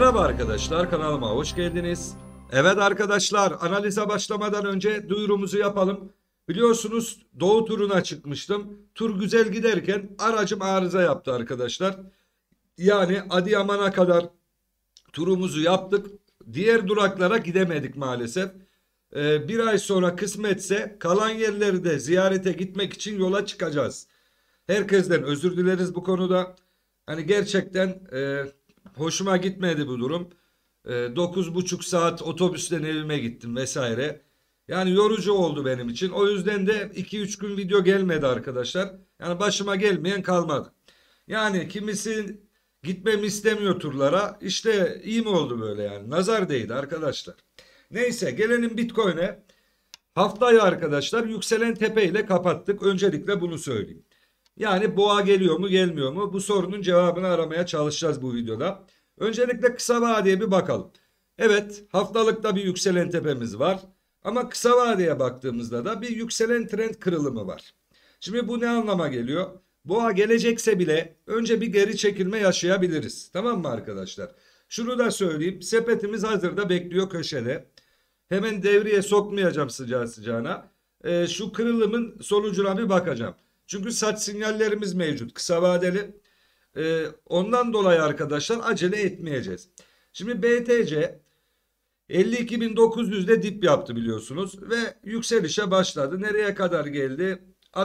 Merhaba arkadaşlar, kanalıma hoş geldiniz. Evet arkadaşlar, analize başlamadan önce duyurumuzu yapalım. Biliyorsunuz Doğu turuna çıkmıştım. Tur güzel giderken aracım arıza yaptı arkadaşlar. Yani Adıyaman'a kadar turumuzu yaptık. Diğer duraklara gidemedik maalesef. Bir ay sonra kısmetse kalan yerleri de ziyarete gitmek için yola çıkacağız. Herkesten özür dileriz bu konuda. Hani gerçekten hoşuma gitmedi bu durum. 9,5 saat otobüsten evime gittim vesaire. Yani yorucu oldu benim için. O yüzden de 2-3 gün video gelmedi arkadaşlar. Yani başıma gelmeyen kalmadı. Yani kimisi gitmemi istemiyor turlara. İşte iyi mi oldu böyle yani? Nazar değdi arkadaşlar. Neyse gelelim Bitcoin'e. Haftayı arkadaşlar yükselen tepe ile kapattık. Öncelikle bunu söyleyeyim. Yani boğa geliyor mu gelmiyor mu? Bu sorunun cevabını aramaya çalışacağız bu videoda. Öncelikle kısa vadeye bir bakalım. Evet, haftalıkta bir yükselen tepemiz var. Ama kısa vadeye baktığımızda da bir yükselen trend kırılımı var. Şimdi bu ne anlama geliyor? Boğa gelecekse bile önce bir geri çekilme yaşayabiliriz. Tamam mı arkadaşlar? Şunu da söyleyeyim. Sepetimiz hazırda bekliyor köşede. Hemen devreye sokmayacağım sıcağı sıcağına. Şu kırılımın sonucuna bir bakacağım. Çünkü sat sinyallerimiz mevcut kısa vadeli. Ondan dolayı arkadaşlar acele etmeyeceğiz. Şimdi BTC 52.900'de dip yaptı biliyorsunuz ve yükselişe başladı. Nereye kadar geldi?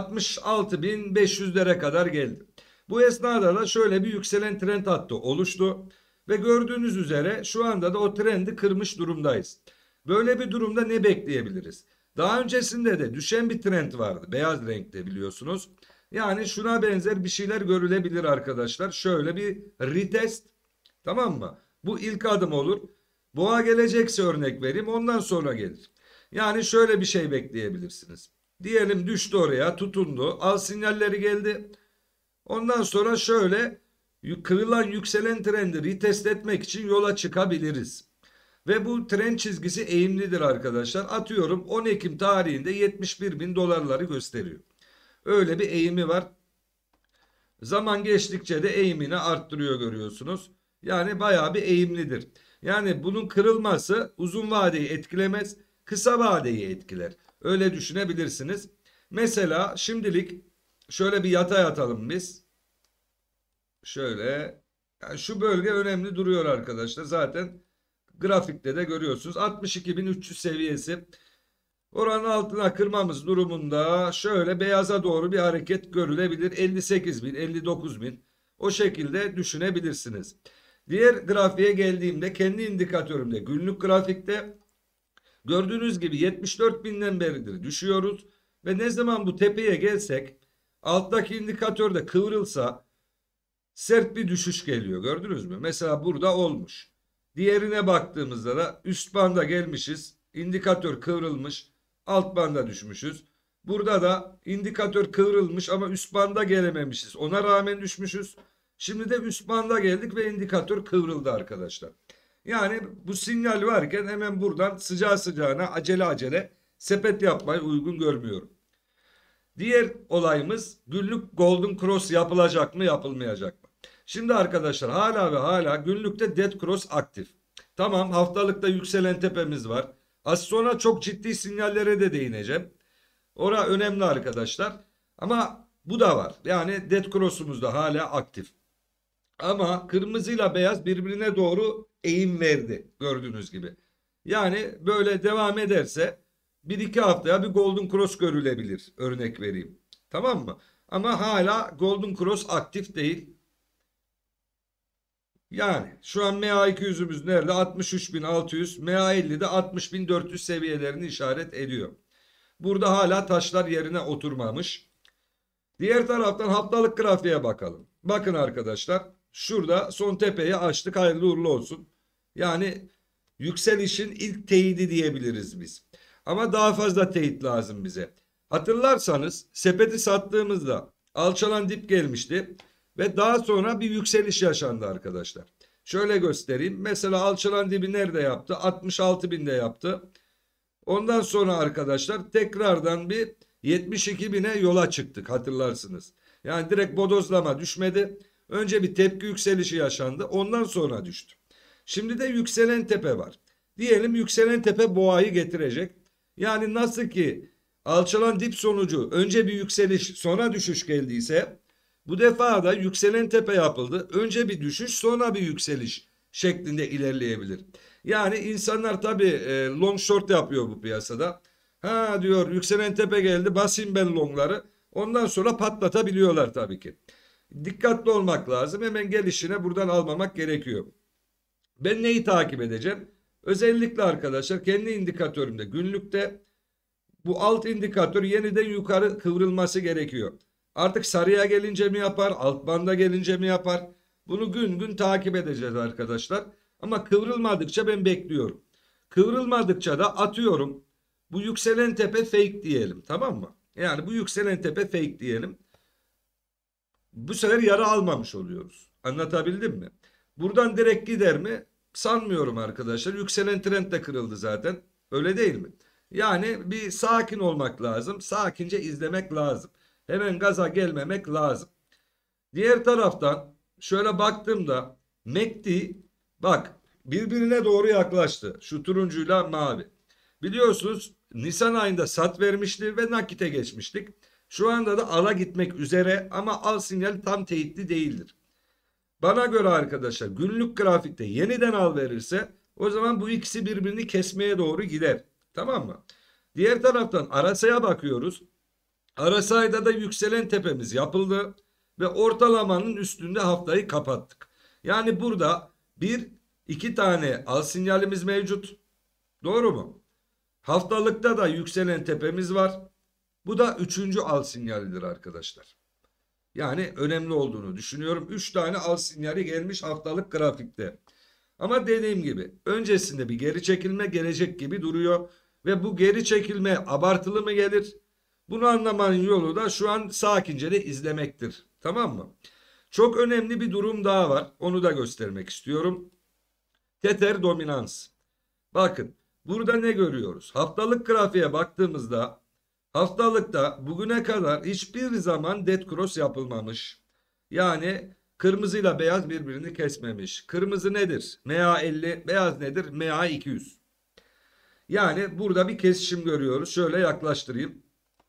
66.500'lere kadar geldi. Bu esnada da şöyle bir yükselen trend hattı oluştu. Ve gördüğünüz üzere şu anda da o trendi kırmış durumdayız. Böyle bir durumda ne bekleyebiliriz? Daha öncesinde de düşen bir trend vardı. Beyaz renkte biliyorsunuz. Yani şuna benzer bir şeyler görülebilir arkadaşlar. Şöyle bir retest, tamam mı? Bu ilk adım olur. Boğa gelecekse örnek vereyim, ondan sonra gelir. Yani şöyle bir şey bekleyebilirsiniz. Diyelim düştü oraya, tutundu. Al sinyalleri geldi. Ondan sonra şöyle kırılan yükselen trendi retest etmek için yola çıkabiliriz. Ve bu trend çizgisi eğimlidir arkadaşlar. Atıyorum 10 Ekim tarihinde 71 bin dolarları gösteriyor. Öyle bir eğimi var. Zaman geçtikçe de eğimini arttırıyor görüyorsunuz. Yani bayağı bir eğimlidir. Yani bunun kırılması uzun vadeyi etkilemez, kısa vadeyi etkiler. Öyle düşünebilirsiniz. Mesela şimdilik şöyle bir yatay atalım biz. Şöyle. Yani şu bölge önemli duruyor arkadaşlar. Zaten grafikte de görüyorsunuz. 62.300 seviyesi. Oranın altına kırmamız durumunda şöyle beyaza doğru bir hareket görülebilir. 58.000, 59.000 o şekilde düşünebilirsiniz. Diğer grafiğe geldiğimde kendi indikatörümde günlük grafikte gördüğünüz gibi 74.000'den beridir düşüyoruz. Ve ne zaman bu tepeye gelsek alttaki indikatörde kıvrılsa sert bir düşüş geliyor. Gördünüz mü? Mesela burada olmuş. Diğerine baktığımızda da üst banda gelmişiz. İndikatör kıvrılmış. Alt banda düşmüşüz. Burada da indikatör kıvrılmış ama üst banda gelememişiz. Ona rağmen düşmüşüz. Şimdi de üst banda geldik ve indikatör kıvrıldı arkadaşlar. Yani bu sinyal varken hemen buradan sıcağı sıcağına acele acele sepet yapmayı uygun görmüyorum. Diğer olayımız günlük Golden Cross yapılacak mı yapılmayacak mı? Şimdi arkadaşlar hala ve hala günlükte Dead Cross aktif. Tamam, haftalıkta yükselen tepemiz var. Az sonra çok ciddi sinyallere de değineceğim. Ora önemli arkadaşlar. Ama bu da var. Yani Dead Cross'umuz da hala aktif. Ama kırmızıyla beyaz birbirine doğru eğim verdi gördüğünüz gibi. Yani böyle devam ederse 1-2 haftaya bir Golden Cross görülebilir. Örnek vereyim. Tamam mı? Ama hala Golden Cross aktif değil. Yani şu an MA200'ümüz nerede? 63.600. MA50'de 60.400 seviyelerini işaret ediyor. Burada hala taşlar yerine oturmamış. Diğer taraftan haftalık grafiğe bakalım. Bakın arkadaşlar. Şurada son tepeyi açtık. Hayırlı uğurlu olsun. Yani yükselişin ilk teyidi diyebiliriz biz. Ama daha fazla teyit lazım bize. Hatırlarsanız sepeti sattığımızda alçalan dip gelmişti. Ve daha sonra bir yükseliş yaşandı arkadaşlar. Şöyle göstereyim. Mesela alçalan dibi nerede yaptı? 66.000'de yaptı. Ondan sonra arkadaşlar tekrardan bir 72.000'e yola çıktık hatırlarsınız. Yani direkt bodozlama düşmedi. Önce bir tepki yükselişi yaşandı. Ondan sonra düştü. Şimdi de yükselen tepe var. Diyelim yükselen tepe boğayı getirecek. Yani nasıl ki alçalan dip sonucu önce bir yükseliş sonra düşüş geldiyse bu defa da yükselen tepe yapıldı. Önce bir düşüş sonra bir yükseliş şeklinde ilerleyebilir. Yani insanlar tabii long short yapıyor bu piyasada. Ha diyor yükselen tepe geldi basayım ben longları. Ondan sonra patlatabiliyorlar tabii ki. Dikkatli olmak lazım. Hemen gelişine buradan almamak gerekiyor. Ben neyi takip edeceğim? Özellikle arkadaşlar kendi indikatörümde günlükte bu alt indikatör yeniden yukarı kıvrılması gerekiyor. Artık sarıya gelince mi yapar, alt banda gelince mi yapar? Bunu gün gün takip edeceğiz arkadaşlar. Ama kıvrılmadıkça ben bekliyorum. Kıvrılmadıkça da atıyorum. Bu yükselen tepe fake diyelim, tamam mı? Yani bu yükselen tepe fake diyelim. Bu sefer yara almamış oluyoruz. Anlatabildim mi? Buradan direkt gider mi? Sanmıyorum arkadaşlar. Yükselen trend de kırıldı zaten. Öyle değil mi? Yani bir sakin olmak lazım. Sakince izlemek lazım. Hemen gaza gelmemek lazım. Diğer taraftan şöyle baktığımda MACD bak birbirine doğru yaklaştı. Şu turuncuyla mavi. Biliyorsunuz Nisan ayında sat vermişti ve nakite geçmiştik. Şu anda da ala gitmek üzere ama al sinyali tam teyitli değildir. Bana göre arkadaşlar günlük grafikte yeniden al verirse o zaman bu ikisi birbirini kesmeye doğru gider. Tamam mı? Diğer taraftan RSI'ye bakıyoruz. RSI'da da yükselen tepemiz yapıldı ve ortalamanın üstünde haftayı kapattık. Yani burada bir iki tane al sinyalimiz mevcut. Doğru mu? Haftalıkta da yükselen tepemiz var. Bu da üçüncü al sinyalidir arkadaşlar. Yani önemli olduğunu düşünüyorum. 3 tane al sinyali gelmiş haftalık grafikte. Ama dediğim gibi öncesinde bir geri çekilme gelecek gibi duruyor. Ve bu geri çekilme abartılı mı gelir? Bunu anlamanın yolu da şu an sakince de izlemektir. Tamam mı? Çok önemli bir durum daha var. Onu da göstermek istiyorum. Tether dominans. Bakın burada ne görüyoruz? Haftalık grafiğe baktığımızda haftalıkta bugüne kadar hiçbir zaman dead cross yapılmamış. Yani kırmızıyla beyaz birbirini kesmemiş. Kırmızı nedir? MA50, beyaz nedir? MA200. Yani burada bir kesişim görüyoruz. Şöyle yaklaştırayım.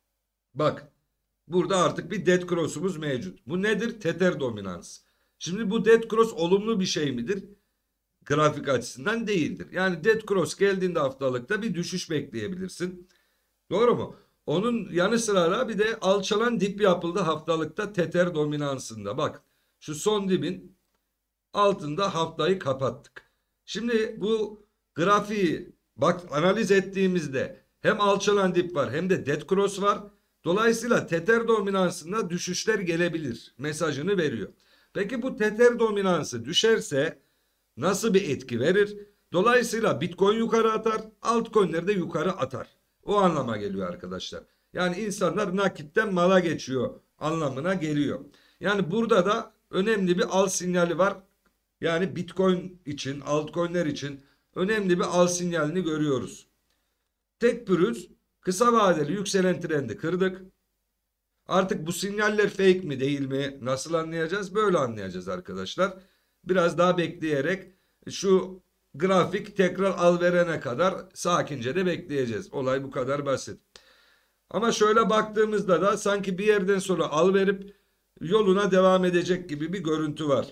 Bak burada artık bir dead cross'umuz mevcut. Bu nedir? Tether dominans. Şimdi bu dead cross olumlu bir şey midir? Grafik açısından değildir. Yani dead cross geldiğinde haftalıkta bir düşüş bekleyebilirsin. Doğru mu? Onun yanı sıra bir de alçalan dip yapıldı haftalıkta Tether dominansında. Bak şu son dibin altında haftayı kapattık. Şimdi bu grafiği bak analiz ettiğimizde hem alçalan dip var hem de dead cross var. Dolayısıyla Tether dominansında düşüşler gelebilir mesajını veriyor. Peki bu Tether dominansı düşerse nasıl bir etki verir? Dolayısıyla Bitcoin yukarı atar, altcoin'ler de yukarı atar. O anlama geliyor arkadaşlar. Yani insanlar nakitten mala geçiyor anlamına geliyor. Yani burada da önemli bir al sinyali var. Yani Bitcoin için, altcoin'ler için önemli bir al sinyalini görüyoruz. Tek pürüz kısa vadeli yükselen trendi kırdık. Artık bu sinyaller fake mi değil mi? Nasıl anlayacağız? Böyle anlayacağız arkadaşlar. Biraz daha bekleyerek şu grafik tekrar al verene kadar sakince de bekleyeceğiz. Olay bu kadar basit. Ama şöyle baktığımızda da sanki bir yerden sonra al verip yoluna devam edecek gibi bir görüntü var.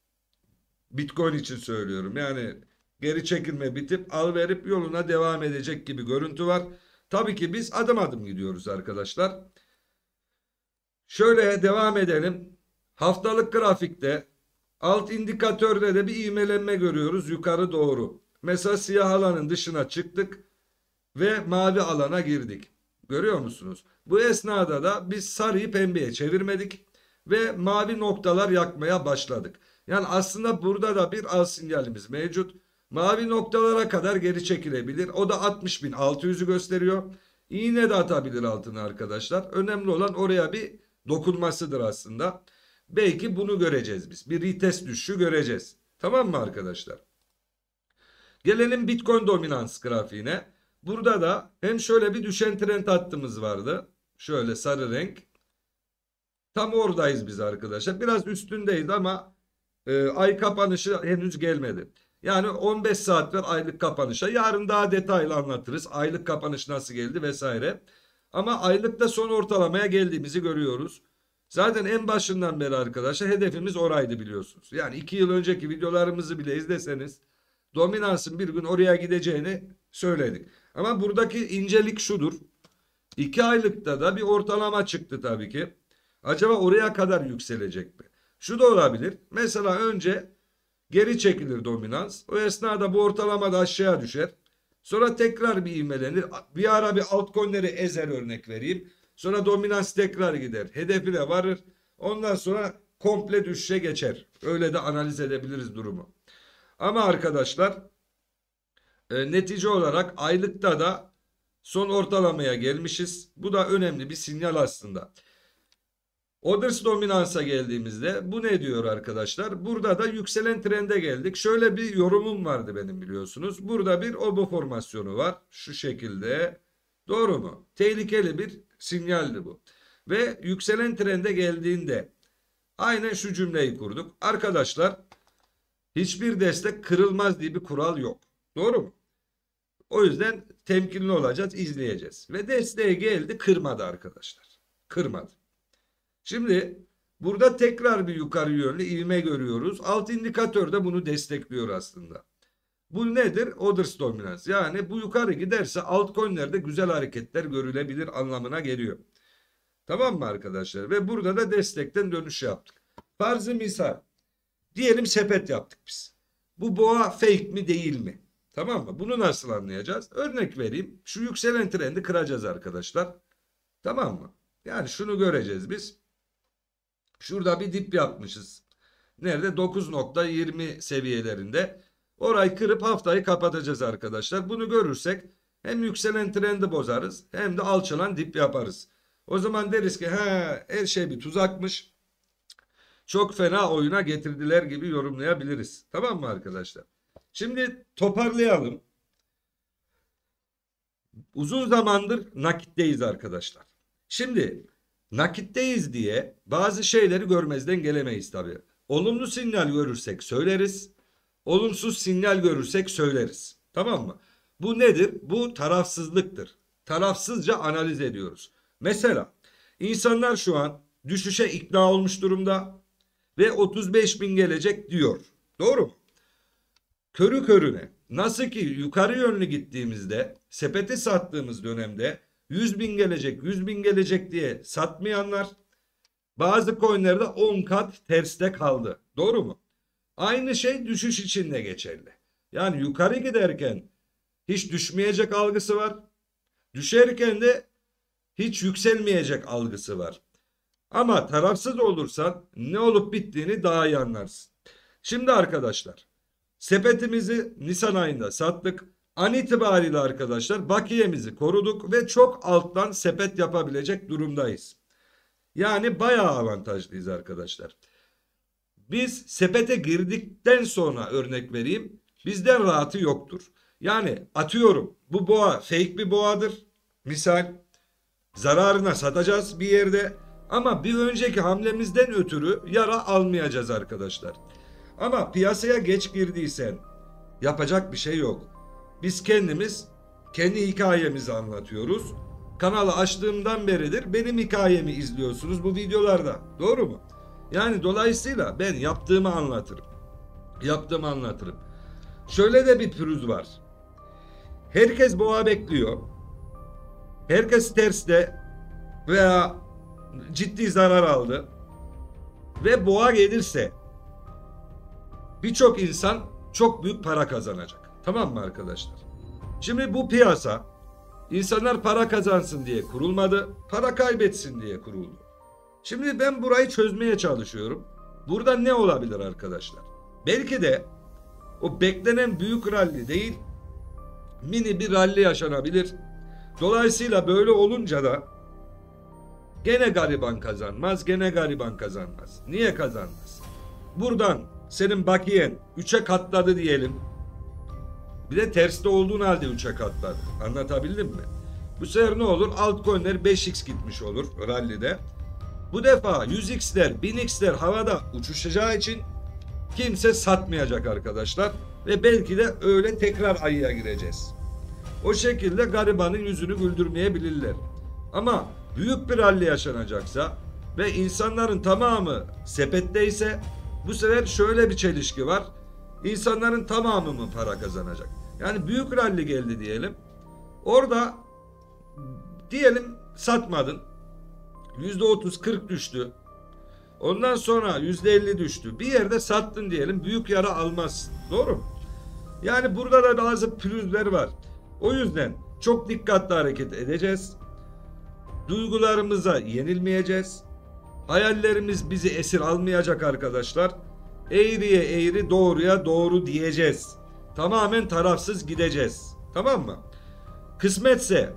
Bitcoin için söylüyorum. Yani geri çekilme bitip al verip yoluna devam edecek gibi görüntü var. Tabii ki biz adım adım gidiyoruz arkadaşlar. Şöyle devam edelim. Haftalık grafikte alt indikatörde de bir ivmelenme görüyoruz yukarı doğru. Mesela siyah alanın dışına çıktık ve mavi alana girdik. Görüyor musunuz? Bu esnada da biz sarıyı pembeye çevirmedik ve mavi noktalar yakmaya başladık. Yani aslında burada da bir al sinyalimiz mevcut. Mavi noktalara kadar geri çekilebilir. O da 60.600'ü gösteriyor. İğne de atabilir altına arkadaşlar. Önemli olan oraya bir dokunmasıdır aslında. Belki bunu göreceğiz biz. Bir retest düşüşü göreceğiz. Tamam mı arkadaşlar? Gelelim Bitcoin dominans grafiğine. Burada da hem şöyle bir düşen trend hattımız vardı. Şöyle sarı renk. Tam oradayız biz arkadaşlar. Biraz üstündeyiz ama ay kapanışı henüz gelmedi. Yani 15 saat ver aylık kapanışa. Yarın daha detaylı anlatırız. Aylık kapanış nasıl geldi vesaire. Ama aylıkta son ortalamaya geldiğimizi görüyoruz. Zaten en başından beri arkadaşlar hedefimiz oraydı biliyorsunuz. Yani 2 yıl önceki videolarımızı bile izleseniz dominansın bir gün oraya gideceğini söyledik. Ama buradaki incelik şudur. 2 aylıkta da bir ortalama çıktı tabii ki. Acaba oraya kadar yükselecek mi? Şu da olabilir. Mesela önce geri çekilir dominans. O esnada bu ortalama da aşağıya düşer. Sonra tekrar bir ivmelenir. Bir ara bir altcoin'leri ezer örnek vereyim. Sonra dominans tekrar gider. Hedefine varır. Ondan sonra komple düşüşe geçer. Öyle de analiz edebiliriz durumu. Ama arkadaşlar netice olarak aylıkta da son ortalamaya gelmişiz. Bu da önemli bir sinyal aslında. Orders dominansa geldiğimizde bu ne diyor arkadaşlar? Burada da yükselen trende geldik. Şöyle bir yorumum vardı benim biliyorsunuz. Burada bir obo formasyonu var. Şu şekilde. Doğru mu? Tehlikeli bir sinyaldi bu. Ve yükselen trende geldiğinde aynen şu cümleyi kurduk. Arkadaşlar hiçbir destek kırılmaz diye bir kural yok. Doğru mu? O yüzden temkinli olacağız, izleyeceğiz. Ve desteğe geldi, kırmadı arkadaşlar. Kırmadı. Şimdi burada tekrar bir yukarı yönlü ivme görüyoruz. Alt indikatör de bunu destekliyor aslında. Bu nedir? Orders dominans. Yani bu yukarı giderse altcoin'lerde güzel hareketler görülebilir anlamına geliyor. Tamam mı arkadaşlar? Ve burada da destekten dönüş yaptık. Farzı misal. Diyelim sepet yaptık biz. Bu boğa fake mi değil mi? Tamam mı? Bunu nasıl anlayacağız? Örnek vereyim. Şu yükselen trendi kıracağız arkadaşlar. Tamam mı? Yani şunu göreceğiz biz. Şurada bir dip yapmışız. Nerede? 9.20 seviyelerinde. Orayı kırıp haftayı kapatacağız arkadaşlar. Bunu görürsek hem yükselen trendi bozarız hem de alçalan dip yaparız. O zaman deriz ki her şey bir tuzakmış. Çok fena oyuna getirdiler gibi yorumlayabiliriz. Tamam mı arkadaşlar? Şimdi toparlayalım. Uzun zamandır nakitteyiz arkadaşlar. Şimdi nakitteyiz diye bazı şeyleri görmezden gelemeyiz tabii. Olumlu sinyal görürsek söyleriz. Olumsuz sinyal görürsek söyleriz. Tamam mı? Bu nedir? Bu tarafsızlıktır. Tarafsızca analiz ediyoruz. Mesela insanlar şu an düşüşe ikna olmuş durumda ve 35.000 gelecek diyor. Doğru mu? Körü körüne nasıl ki yukarı yönlü gittiğimizde sepeti sattığımız dönemde 100.000 gelecek 100.000 gelecek diye satmayanlar bazı coinlerde 10 kat terste kaldı. Doğru mu? Aynı şey düşüş için de geçerli. Yani yukarı giderken hiç düşmeyecek algısı var. Düşerken de hiç yükselmeyecek algısı var. Ama tarafsız olursan ne olup bittiğini daha iyi anlarsın. Şimdi arkadaşlar sepetimizi Nisan ayında sattık. An itibariyle arkadaşlar bakiyemizi koruduk ve çok alttan sepet yapabilecek durumdayız. Yani bayağı avantajlıyız arkadaşlar. Biz sepete girdikten sonra örnek vereyim. Bizden rahatı yoktur. Yani atıyorum bu boğa fake bir boğadır. Misal zararına satacağız bir yerde. Ama bir önceki hamlemizden ötürü yara almayacağız arkadaşlar. Ama piyasaya geç girdiysen yapacak bir şey yok. Biz kendimiz kendi hikayemizi anlatıyoruz. Kanalı açtığımdan beridir benim hikayemi izliyorsunuz bu videolarda. Doğru mu? Yani dolayısıyla ben yaptığımı anlatırım. Yaptığımı anlatırım. Şöyle de bir pürüz var. Herkes boğa bekliyor. Herkes terste veya ciddi zarar aldı. Ve boğa gelirse birçok insan çok büyük para kazanacak. Tamam mı arkadaşlar? Şimdi bu piyasa insanlar para kazansın diye kurulmadı. Para kaybetsin diye kuruldu. Şimdi ben burayı çözmeye çalışıyorum. Burada ne olabilir arkadaşlar? Belki de o beklenen büyük rally değil, mini bir rally yaşanabilir. Dolayısıyla böyle olunca da gene gariban kazanmaz, gene gariban kazanmaz. Niye kazanmaz? Buradan senin bakiyen 3'e katladı diyelim. Bir de terste olduğun halde 3'e katladı. Anlatabildim mi? Bu sefer ne olur? Altcoin'ler 5x gitmiş olur rally'de. Bu defa 100x'ler, 1000x'ler havada uçuşacağı için Kimse satmayacak arkadaşlar. Ve belki de öyle tekrar ayıya gireceğiz. O şekilde garibanın yüzünü güldürmeyebilirler. Ama büyük bir rally yaşanacaksa ve insanların tamamı sepetteyse, bu sefer şöyle bir çelişki var. İnsanların tamamı mı para kazanacak? Yani büyük rally geldi diyelim. Orada diyelim satmadın. %30-40 düştü. Ondan sonra %50 düştü. Bir yerde sattın diyelim, büyük yara almazsın. Doğru mu? Yani burada da bazı pürüzler var. O yüzden çok dikkatli hareket edeceğiz. Duygularımıza yenilmeyeceğiz. Hayallerimiz bizi esir almayacak arkadaşlar. Eğriye eğri, doğruya doğru diyeceğiz. Tamamen tarafsız gideceğiz. Tamam mı? Kısmetse,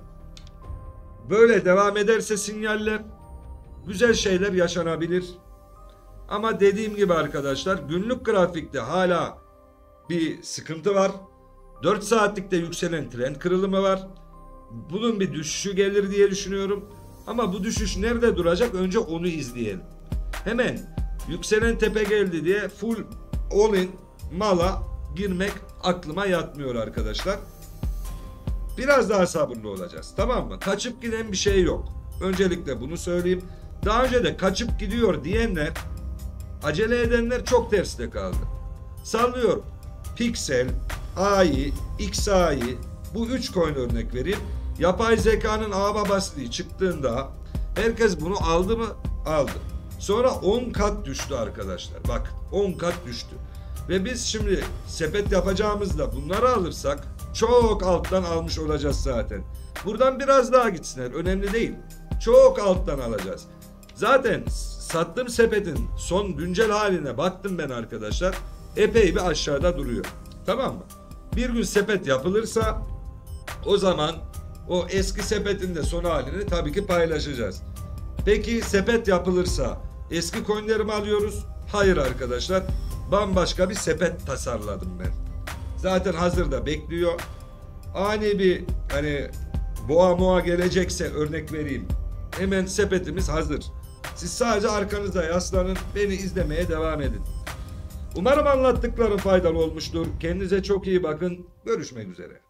böyle devam ederse sinyaller, güzel şeyler yaşanabilir. Ama dediğim gibi arkadaşlar, günlük grafikte hala bir sıkıntı var. 4 saatlikte yükselen trend kırılımı var. Bunun bir düşüşü gelir diye düşünüyorum. Ama bu düşüş nerede duracak? Önce onu izleyelim. Hemen yükselen tepe geldi diye full all in mala girmek aklıma yatmıyor arkadaşlar. Biraz daha sabırlı olacağız. Tamam mı? Kaçıp giden bir şey yok. Öncelikle bunu söyleyeyim. Daha önce de kaçıp gidiyor diyenler, acele edenler çok terste kaldı. Sallıyorum. Pixel, AI, XAI, bu 3 coin örnek vereyim. Yapay zekanın ağ babaslığı çıktığında herkes bunu aldı mı? Aldı. Sonra 10 kat düştü arkadaşlar. Bak 10 kat düştü. Ve biz şimdi sepet yapacağımızda bunları alırsak çok alttan almış olacağız zaten. Buradan biraz daha gitsinler. Önemli değil. Çok alttan alacağız. Zaten sattığım sepetin son güncel haline baktım ben arkadaşlar. Epey bir aşağıda duruyor. Tamam mı? Bir gün sepet yapılırsa o zaman o eski sepetin de son halini tabii ki paylaşacağız. Peki sepet yapılırsa eski coinlerimi alıyoruz? Hayır arkadaşlar. Bambaşka bir sepet tasarladım ben. Zaten hazırda bekliyor. Ani bir hani boğa gelecekse örnek vereyim. Hemen sepetimiz hazır. Siz sadece arkanıza yaslanın, beni izlemeye devam edin. Umarım anlattıklarım faydalı olmuştur. Kendinize çok iyi bakın. Görüşmek üzere.